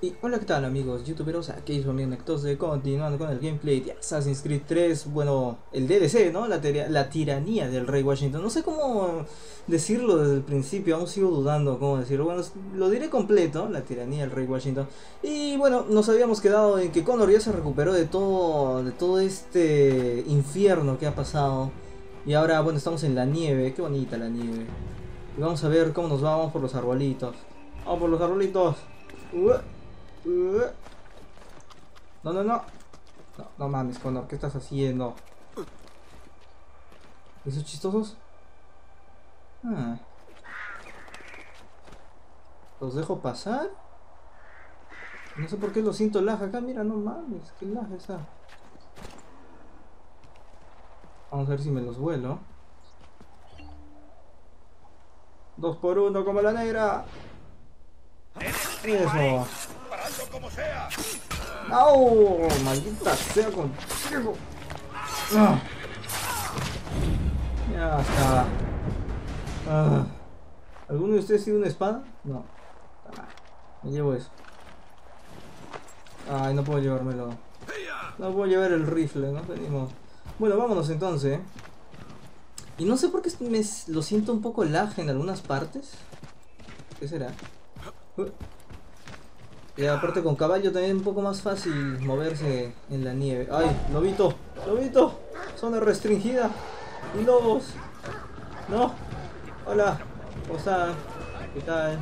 Y hola, ¿qué tal amigos youtuberos? Aquí es su amigo Nectose continuando con el gameplay de Assassin's Creed 3. Bueno, el DLC, ¿no? La tiranía del Rey Washington. No sé cómo decirlo desde el principio, aún sigo dudando cómo decirlo. Bueno, lo diré completo, la tiranía del Rey Washington. Y bueno, nos habíamos quedado en que Connor ya se recuperó de todo este infierno que ha pasado. Y ahora, bueno, estamos en la nieve, qué bonita la nieve. Y vamos a ver cómo nos vamos por los arbolitos. Vamos por los arbolitos. Uh. No, no, no. No, no mames, Connor, ¿qué estás haciendo? ¿Esos chistosos? Ah, ¿los dejo pasar? No sé por qué lo siento lag acá, mira, no mames, qué lag está. Vamos a ver si me los vuelo. 2 por 1 como la negra. Eso. ¡No! Maldita sea contigo. Ah, ya está. Ah, ¿alguno de ustedes tiene una espada? No. Ah, me llevo eso. Ay, no puedo llevármelo. No puedo llevar el rifle, no venimos. Bueno, vámonos entonces. Y no sé por qué lo siento un poco lag en algunas partes. ¿Qué será? Uh, Y aparte con caballo también es un poco más fácil moverse en la nieve. ¡Ay! ¡Lobito! ¡Lobito! Zona restringida. ¡Y lobos! ¡No! ¡Hola! ¿Cómo están? ¿Qué tal?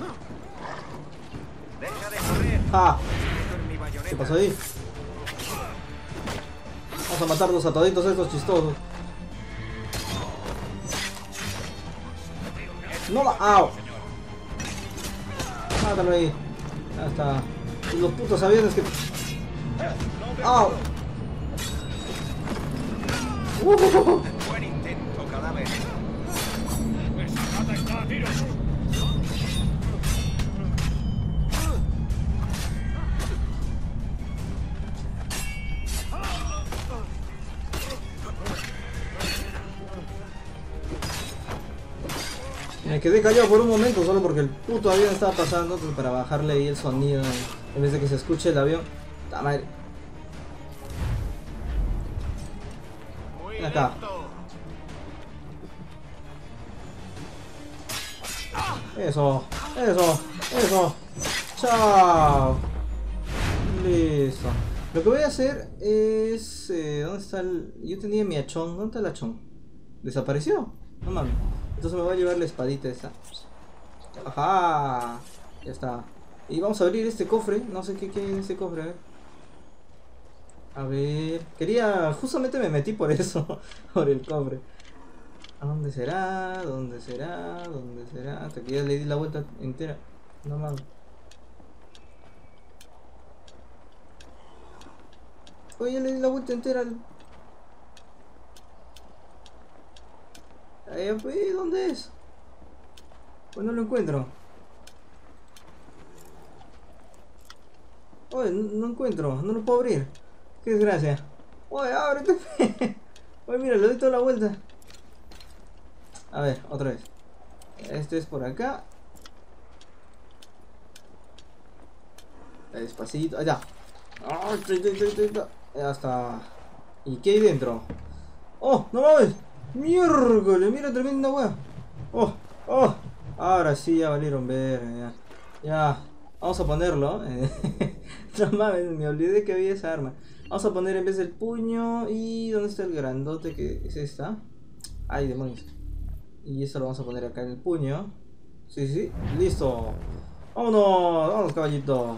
¡Ah! ¿Qué pasó ahí? Vamos a matarlos a toditos estos chistosos. ¡No! ¡Au! Mátalo ahí. Ya está. Y los putos aviones que... ¡Au! Buen intento, cadáver. Me quedé callado por un momento solo porque el puto avión estaba pasando, entonces para bajarle ahí el sonido en vez de que se escuche el avión. ¡Ta madre! Ven acá. Eso, eso, eso. Chao. Listo. Lo que voy a hacer es... ¿dónde está el...? Yo tenía mi hachón. ¿Dónde está el hachón? ¿Desapareció? No mames. Entonces me voy a llevar la espadita esta. Ajá. Ya está. Y vamos a abrir este cofre. No sé qué hay en este cofre. A ver. A ver. Quería... Justamente me metí por eso. Por el cofre. ¿A dónde será? ¿Dónde será? ¿Dónde será? Hasta que ya le di la vuelta entera. No mames. Oye, ya le di la vuelta entera. ¿Dónde es? Pues no lo encuentro. Oye, no encuentro. No lo puedo abrir. Qué desgracia. Oye, ábrete. Oye, mira, le doy toda la vuelta. A ver, otra vez. Este es por acá. Despacito. Allá. Ah, ya está. ¿Y qué hay dentro? ¡Oh! ¡No mames! ¡Miércoles! ¡Mira, tremenda wea! ¡Oh! ¡Oh! Ahora sí, ya valieron ver. Ya. Ya. Vamos a ponerlo. No mames, me olvidé que había esa arma. Vamos a poner en vez del puño. ¿Y dónde está el grandote que es esta? ¡Ay, demonios! Y eso lo vamos a poner acá en el puño. Sí, sí. Listo. ¡Vámonos! ¡Vámonos, caballito!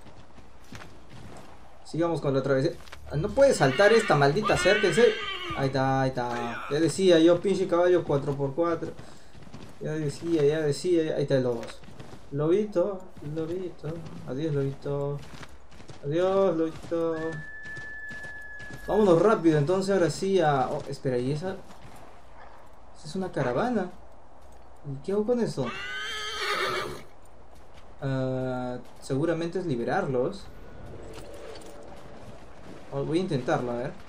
Sigamos con la travesía. No puede saltar esta maldita, acérquense. Ahí está, ahí está. Ya decía yo, pinche caballo 4x4. Ya decía, ya decía. Ahí está el lobos. Lobito, lobito. Adiós, lobito. Adiós, lobito. Vámonos rápido, entonces ahora sí a... Oh, espera, ¿y esa? Esa es una caravana. ¿Y qué hago con eso? Seguramente es liberarlos. Voy a intentarlo, a ver.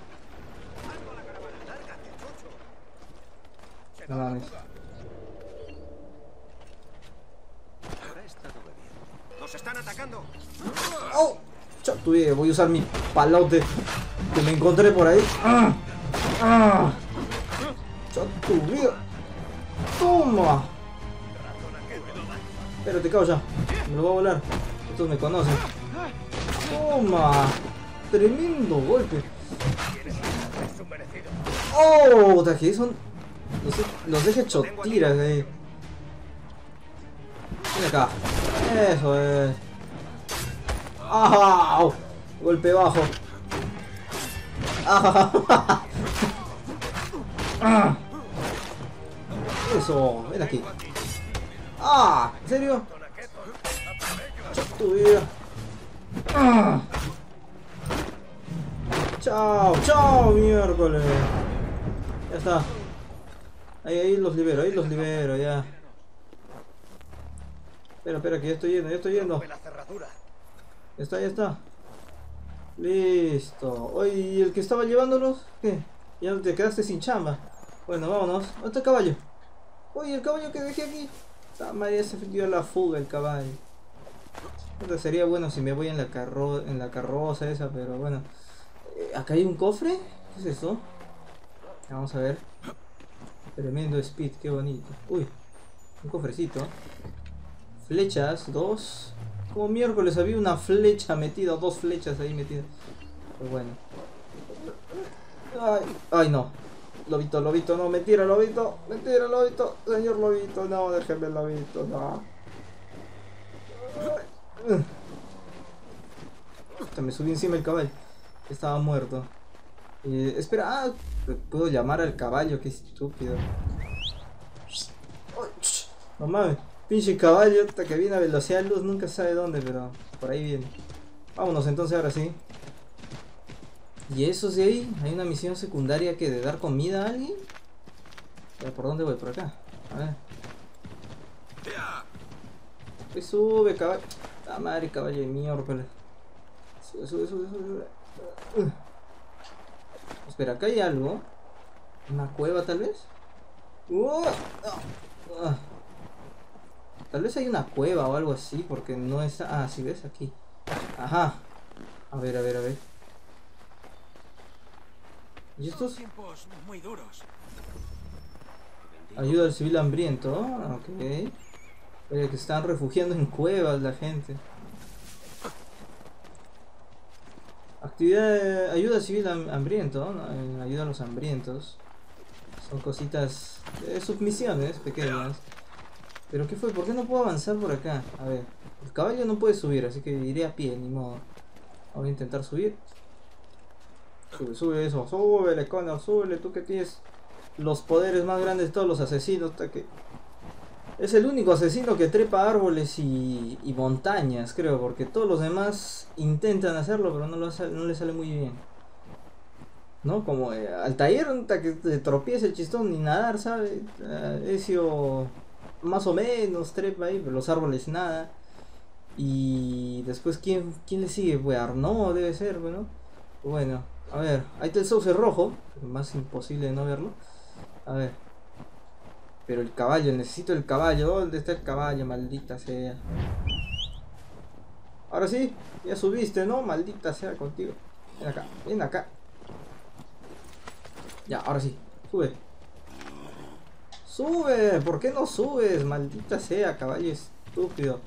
No mames. ¡Nos están atacando! ¡Oh! Chatuve, voy a usar mi palote que me encontré por ahí. Chatuve. ¡Toma! Pero te cago ya. Me lo voy a volar. Estos me conocen. ¡Toma! Tremendo golpe. ¡Oh! ¿Qué son? Los deje chotiras ahí. Ven acá. Eso es. ¡Ah! Golpe bajo. ¡Ah! Eso, ven aquí. ¡Ah! ¿En serio? Tu vida. Chao, chao, miércoles. Ya está. Ahí los libero, ya. Espera, que ya estoy yendo. Ya está. Listo. Oye, ¿y el que estaba llevándolos? ¿Qué? Ya te quedaste sin chamba. Bueno, vámonos. ¿Dónde está el caballo? Oye, el caballo que dejé aquí. Ah, María, se dio a la fuga el caballo. Entonces sería bueno si me voy en la carroza esa, pero bueno. Acá hay un cofre. ¿Qué es eso? Vamos a ver. Tremendo speed, qué bonito. Uy, un cofrecito. Flechas, 2. Como miércoles había una flecha metida, 2 flechas ahí metidas. Pues bueno. Ay, no. Lobito, no, mentira, lobito. Señor lobito, no, déjeme el lobito, no. Me subí encima del caballo. Estaba muerto. Espera, puedo llamar al caballo, qué estúpido. No mames, pinche caballo que viene a velocidad de luz, nunca sabe dónde, pero por ahí viene. Vámonos entonces ahora sí. ¿Y eso de ahí? ¿Hay una misión secundaria que de dar comida a alguien? ¿Por dónde voy? Por acá. A ver. Pues sube, caballo. Ah, madre, caballo de miércoles. Sube. Espera, acá hay algo. ¿Una cueva tal vez? Tal vez hay una cueva o algo así, porque no está... Ah, sí, ves aquí. Ajá. A ver. ¿Y estos? Tiempos muy duros. Ayuda al civil hambriento. Ok. Que están refugiando en cuevas la gente. Actividad ayuda al civil hambriento, ¿no? Ayuda a los hambrientos. Son cositas, submisiones pequeñas. Pero ¿qué fue? ¿Por qué no puedo avanzar por acá? A ver, el caballo no puede subir, así que iré a pie, ni modo. Voy a intentar subir. Sube eso, súbele, Connor, súbele, tú que tienes los poderes más grandes de todos los asesinos. Que es el único asesino que trepa árboles y montañas, creo, porque todos los demás intentan hacerlo, pero no le sale muy bien. ¿No? Como Altair, que te tropieza el chistón ni nadar, ¿sabes? Ezio más o menos trepa ahí, pero los árboles nada. Y después, ¿quién le sigue? Pues Arnaud debe ser, ¿no? Bueno, a ver, ahí está el sauce rojo, más imposible de no verlo. A ver. Pero el caballo, necesito el caballo. ¿Dónde está el caballo? Maldita sea. Ahora sí, ya subiste, ¿no? Maldita sea contigo. Ven acá. Ya, ahora sí, sube. ¡Sube! ¿Por qué no subes? Maldita sea, caballo estúpido.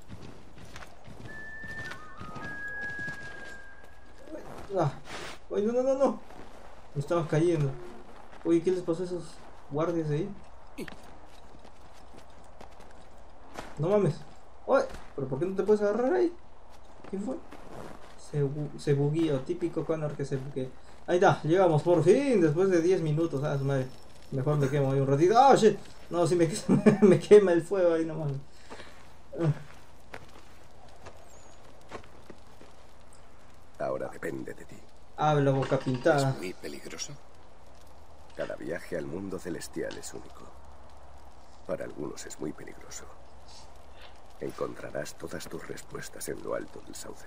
Ay, no. Me estaba cayendo. Oye, ¿qué les pasó a esos guardias ahí? No mames. Oye, ¿pero por qué no te puedes agarrar ahí? ¿Quién fue? Se bugueó, típico Connor que se buguea. Ahí está, llegamos por fin, después de 10 minutos. Ah, su madre. Mejor me quemo ahí un ratito. ¡Ah, shit! No, si me quema el fuego ahí nomás. Ahora depende de ti. Habla boca pintada. ¿Es muy peligroso? Cada viaje al mundo celestial es único. Para algunos es muy peligroso. Encontrarás todas tus respuestas en lo alto del sauce.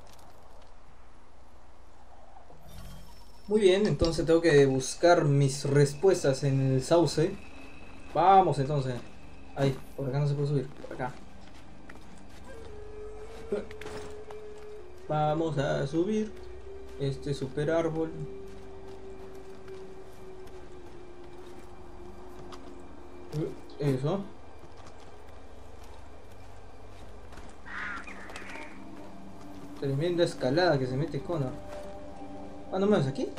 Muy bien, entonces tengo que buscar mis respuestas en el sauce. Vamos entonces. Ahí, por acá no se puede subir, por acá. Vamos a subir este super árbol. Eso. Tremenda escalada que se mete Connor. Ah, ¿no me ves aquí?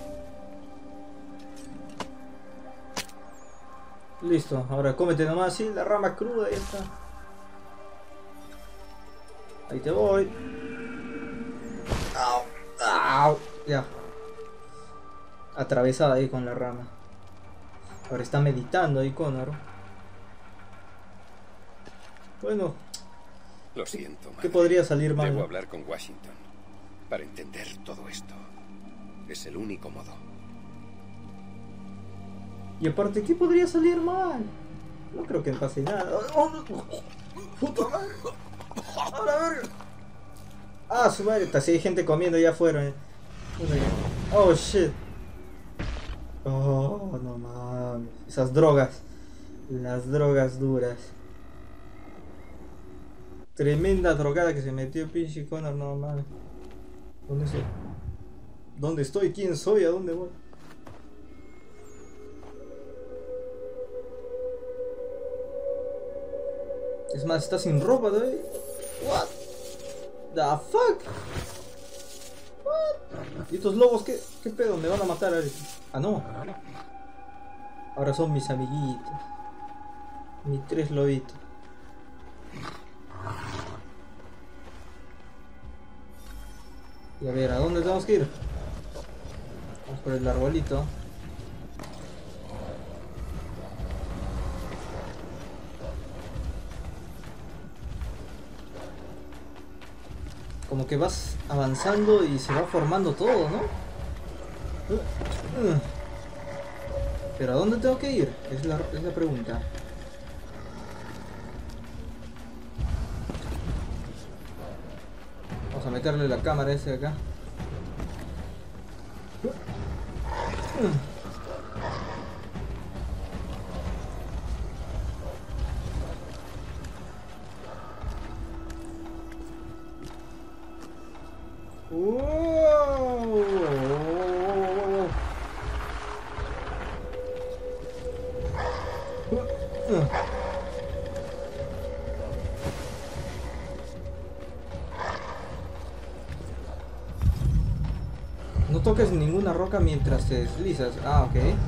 Listo, ahora cómete nomás así la rama cruda y ya está. Ahí te voy. Au, au. Ya. Atravesada ahí con la rama. Ahora está meditando ahí Connor. Bueno. Lo siento, madre. ¿Qué podría salir mal? Debo hablar con Washington para entender todo esto. Es el único modo. Y aparte, ¿qué podría salir mal? No creo que pase nada. ¡Oh! ¡Puta madre! ¡Ahora, verga! Ah, su madre, si hay gente comiendo allá afuera. Oh, shit. Oh, no mames. Esas drogas. Las drogas duras. Tremenda drogada que se metió pinche Connor, no mames. ¿Dónde estoy? ¿Dónde estoy? ¿Quién soy? ¿A dónde voy? Es más, está sin ropa todavía. What the fuck? What? ¿Y estos lobos qué pedo? ¿Me van a matar ahorita? Ah, no. Ahora son mis amiguitos. Mis 3 lobitos. Y a ver, ¿a dónde tenemos que ir? Vamos por el arbolito. Como que vas avanzando y se va formando todo, ¿no? Pero ¿a dónde tengo que ir? Es la pregunta. Vamos a meterle la cámara ese de acá. No toques ninguna roca mientras te deslizas. Ah, ok. Ahí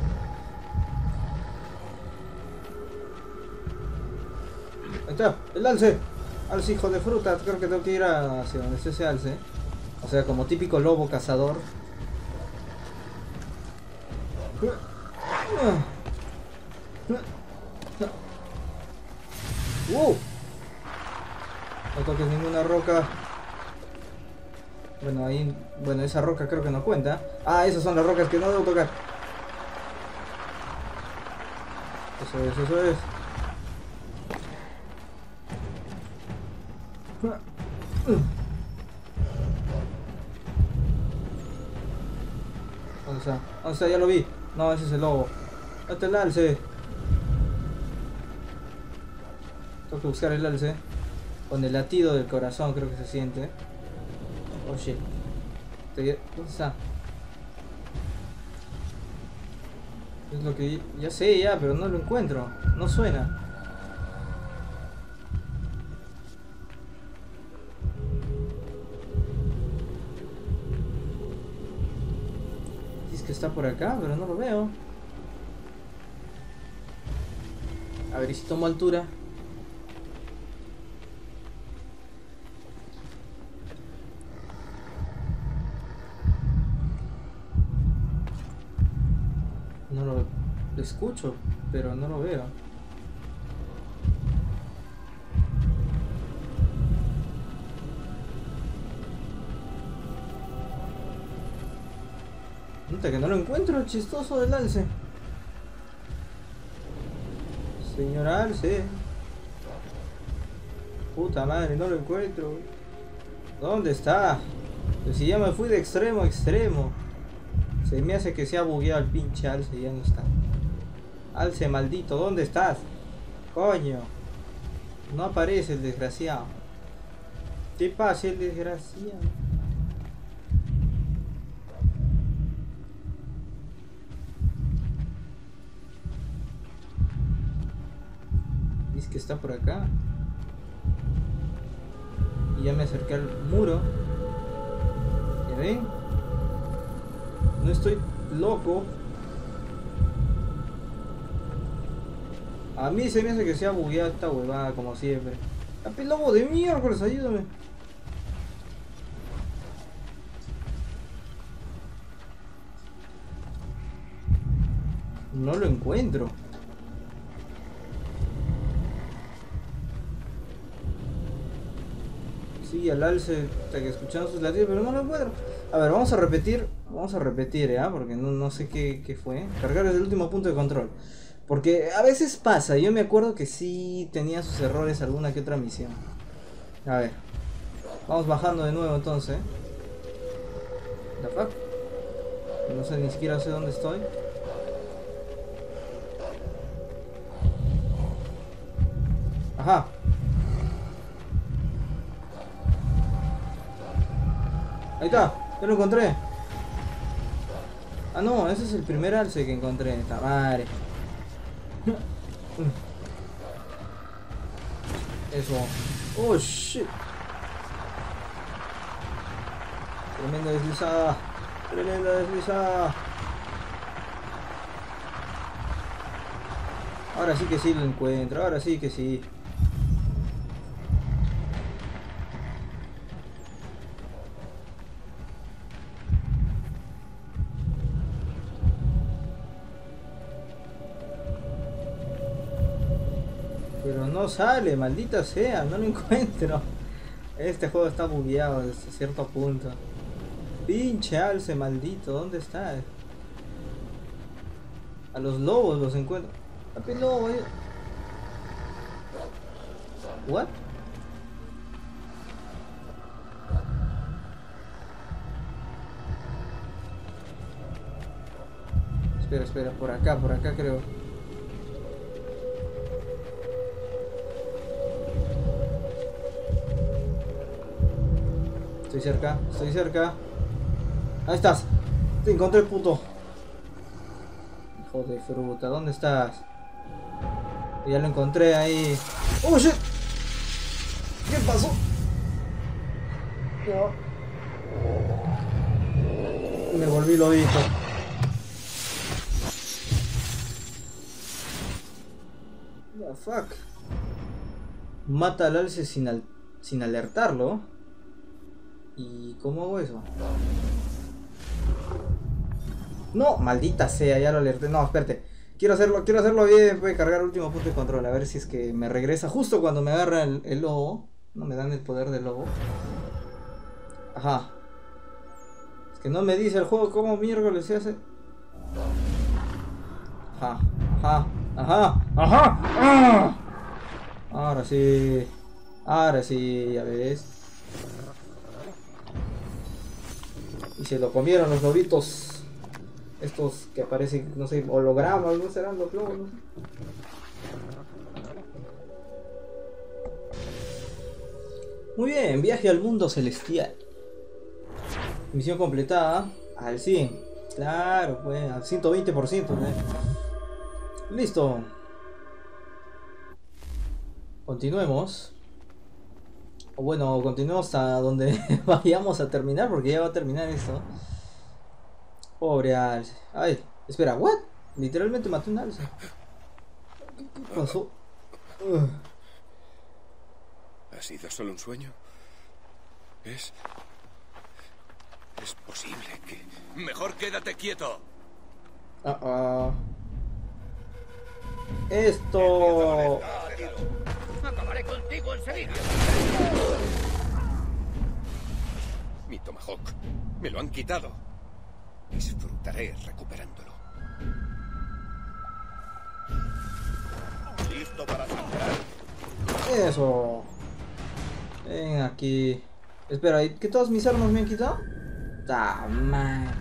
está, el alce. Alce, hijo de fruta. Creo que tengo que ir hacia donde esté ese alce. O sea, como típico lobo cazador. No toques ninguna roca. Bueno, ahí... Bueno, esa roca creo que no cuenta. Ah, esas son las rocas que no debo tocar. Eso es, eso es. ¿Dónde está? ¿Dónde está? Ya lo vi. No, ese es el lobo. Este es el alce. Tengo que buscar el alce. Con el latido del corazón creo que se siente. Oh shit. ¿Dónde está? Es lo que... Ya sé, ya, pero no lo encuentro. No suena. Es que está por acá, pero no lo veo. A ver, ¿y si tomo altura? No lo escucho, pero no lo veo. Nota que no lo encuentro, el chistoso del alce. Señor alce. Puta madre, no lo encuentro. ¿Dónde está? Pues si ya me fui de extremo a extremo. Se me hace que se ha bugueado el pinche alce y ya no está. Alce maldito, ¿dónde estás? Coño. No aparece el desgraciado. ¿Qué pasa, el desgraciado? Dice que está por acá. Y ya me acerqué al muro. ¿Ya ven? No estoy loco. A mí se me hace que sea bugueada esta huevada como siempre. ¡Ape lobo de miércoles! Ayúdame. No lo encuentro. Sí, al alce, hasta que escuchamos sus latidos, pero no lo encuentro. A ver, vamos a repetir, ¿ya? Porque no sé qué fue. Cargar desde el último punto de control. Porque a veces pasa, yo me acuerdo que sí tenía sus errores alguna que otra misión. A ver, vamos bajando de nuevo entonces. The fuck? No sé, ni siquiera sé dónde estoy. Ajá. Ahí está, ya lo encontré. Ah, no, ese es el primer alce que encontré. Esta madre. Eso. Oh, shit. Tremenda deslizada. Tremenda deslizada. Ahora sí que sí lo encuentro. Ahora sí que sí. Pero no sale, maldita sea, no lo encuentro. Este juego está bugueado desde cierto punto. Pinche alce maldito, ¿dónde está? A los lobos los encuentro. Papi lobo, ¿What? Espera, por acá creo. Estoy cerca. Ahí estás. Te encontré, puto. Hijo de fruta, ¿dónde estás? Ya lo encontré ahí. ¡Oh, shit! ¿Qué pasó? No. Me volví lobito. What the fuck? Mata al alce sin alertarlo. ¿Y cómo hago eso? No, maldita sea, ya lo alerté. No, espérate. Quiero hacerlo bien. Voy a cargar el último punto de control. A ver si es que me regresa justo cuando me agarra el lobo. No me dan el poder del lobo. Ajá. Es que no me dice el juego cómo miércoles se hace. Ajá. ¡Ah! Ahora sí, ya ves. Y se lo comieron los lobitos. Estos que aparecen, no sé, hologramas, ¿no serán los lobos? ¿No? Muy bien, viaje al mundo celestial. Misión completada al 100. Claro, pues al 120%. Listo. Continuemos. O bueno, continuemos hasta donde vayamos a terminar, porque ya va a terminar esto. Pobre alce. Ay, espera, ¿what? Literalmente maté un alce. ¿Qué pasó? ¿Ha sido solo un sueño? ¿Es posible que...? Mejor quédate quieto. Esto... Acabaré contigo enseguida. Mi tomahawk. Me lo han quitado. Disfrutaré recuperándolo. ¿Listo para sangrar? Eso. Ven aquí. Espera, ¿que todas mis armas me han quitado? ¡Ta man!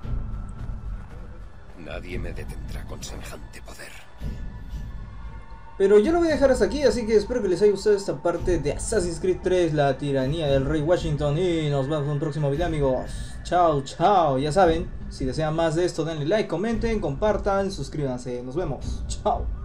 Nadie me detendrá con semejante poder. Pero yo lo voy a dejar hasta aquí, así que espero que les haya gustado esta parte de Assassin's Creed 3, la tiranía del rey Washington. Y nos vemos en un próximo video, amigos. Chao, chao. Ya saben, si desean más de esto, denle like, comenten, compartan, suscríbanse. Nos vemos. Chao.